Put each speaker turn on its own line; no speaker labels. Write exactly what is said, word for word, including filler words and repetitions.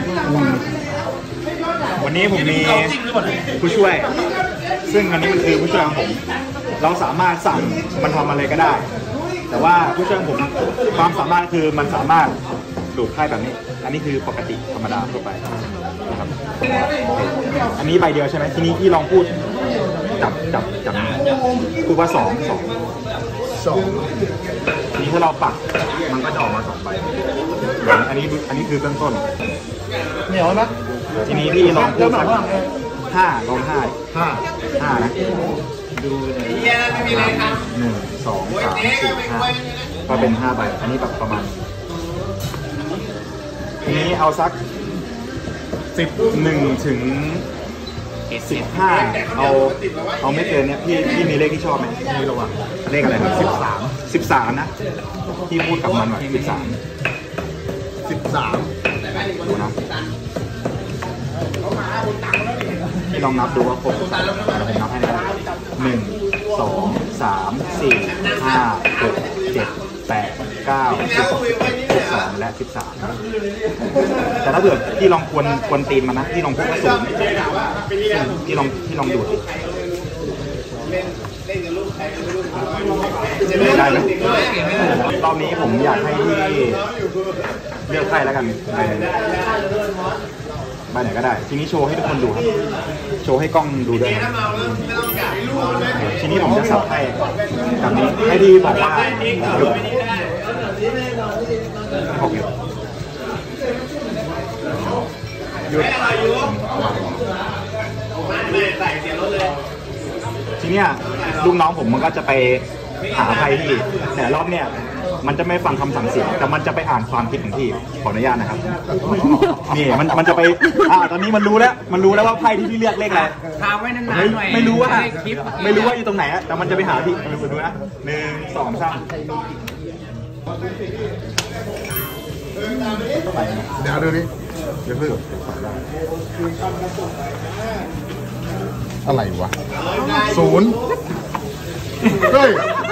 วันนี้ผมมีผู้ช่วยซึ่งอันนี้มันคือผู้ช่วยของผมเราสามารถสั่งมันทำอะไรก็ได้แต่ว่าผู้ช่วยของผมความสามารถคือมันสามารถดูดไพ่แบบนี้อันนี้คือปกติธรรมดาทั่วไปนะครับอันนี้ใบเดียวใช่ไหมทีนี้พี่ลองพูดจับจับจับพูดว่าสองสองสองทีนี้ถ้าเราปักมันก็จะออกมาสองใบอันนี้อันนี้คือเบื้องต้นเหนียวนะทีนี้พี่ลองพูดสักห้าลองห้าห้าห้านะดูเลยหนึ่งสองสามสี่ห้าก็เป็นห้าใบอันนี้แบบประมาณทีนี้เอาสักสิบหนึ่งถึงสิบห้าเอาเอาไม่เกินเนี้ยพี่พี่มีเลขที่ชอบไหมมีระหว่างเลขอะไรนะสิบสามสิบสามนะที่พูดกับมันหน่อยสิบสามสิบสามดูนะพี่ลองนับดูว่าครบผมนับให้นะหนึ่งสองสามสี่ห้าหกเจ็ดแปดเก้าสิบสิบสองและสิบสามแต่ถ้าเกิดพี่ลองควนควนตีนมันนะพี่ลองพูดว่าศูนย์พี่ลองพี่ลองดูดิได้ไหมรอบนี้ผมอยากให้พี่เลือกไพ่แล้วกันใบใบไหนก็ได้ทีนี้โชว์ให้ทุกคนดูครับโชว์ให้กล้องดูด้วยทีนี้ผมจะสับไพ่แบบนี้ให้พี่บอกว่าหยุดหกหยุดหยุดทีเนี้ยลูกน้องผมมันก็จะไปหาไพ่ที่แต่รอบเนี้ยมันจะไม่ฟังคำสั่งเสียงแต่มันจะไปอ่านความคิดของพี่ขออนุญาตนะครับนี่มันมันจะไปอ่าตอนนี้มันรู้แล้วมันรู้แล้วว่าไพ่ที่พี่เลือกเลขอะไร
ทาไว้นานๆหน่อย
ไม่รู้ว่าไม่รู้ว่าอยู่ตรงไหนแต่มันจะไปหาพี่มาดูนะหนึ่งสองสามเดี๋ยวดูดิเดี๋ยวเพิ่งอะไรวะศูนย์เฮ้ย